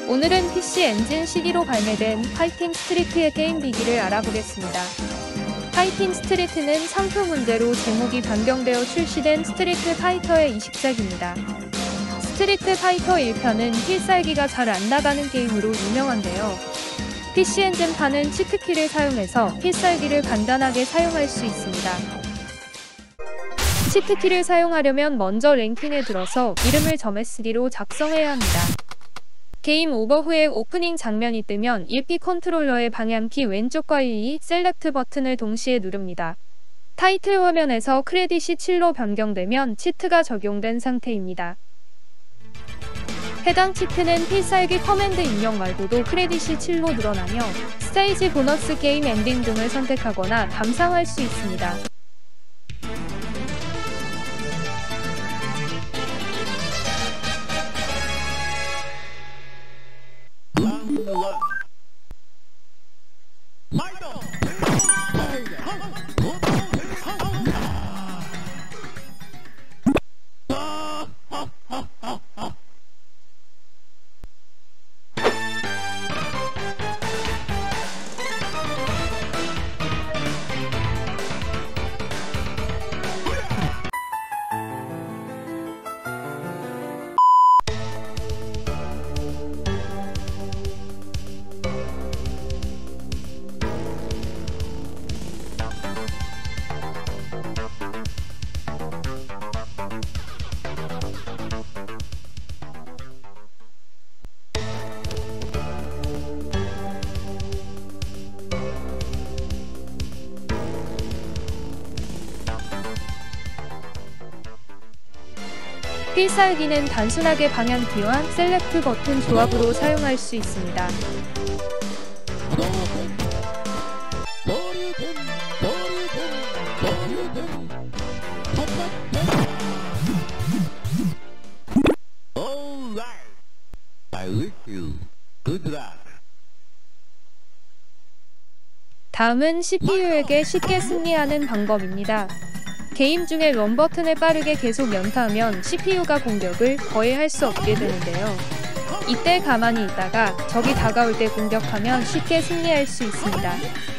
오늘은 PC 엔진 CD로 발매된 파이팅 스트리트의 게임 비기를 알아보겠습니다. 파이팅 스트리트는 상표 문제로 제목이 변경되어 출시된 스트리트 파이터의 이식작입니다. 스트리트 파이터 1편은 필살기가 잘 안 나가는 게임으로 유명한데요. PC 엔진판은 치트키를 사용해서 필살기를 간단하게 사용할 수 있습니다. 치트키를 사용하려면 먼저 랭킹에 들어서 이름을 점SD로 작성해야 합니다. 게임 오버 후에 오프닝 장면이 뜨면 1피 컨트롤러의 방향키 왼쪽과 1, 셀렉트 버튼을 동시에 누릅니다. 타이틀 화면에서 크레딧이 7로 변경되면 치트가 적용된 상태입니다. 해당 치트는 필살기 커맨드 입력 말고도 크레딧이 7로 늘어나며 스테이지 보너스 게임 엔딩 등을 선택하거나 감상할 수 있습니다. 필살기는 단순하게 방향키와 셀렉트 버튼 조합으로 사용할 수 있습니다. 다음은 CPU에게 쉽게 승리하는 방법입니다. 게임 중에 런 버튼을 빠르게 계속 연타하면 CPU가 공격을 거의 할 수 없게 되는데요. 이때 가만히 있다가 적이 다가올 때 공격하면 쉽게 승리할 수 있습니다.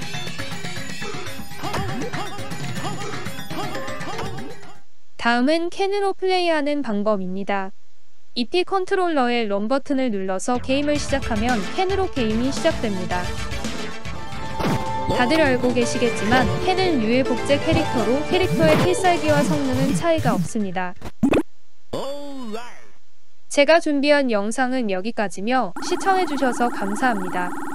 다음은 캔으로 플레이하는 방법입니다. 2P 컨트롤러의 런 버튼을 눌러서 게임을 시작하면 캔으로 게임이 시작됩니다. 다들 알고 계시겠지만 캔은 유일 복제 캐릭터로 캐릭터의 필살기와 성능은 차이가 없습니다. 제가 준비한 영상은 여기까지며 시청해주셔서 감사합니다.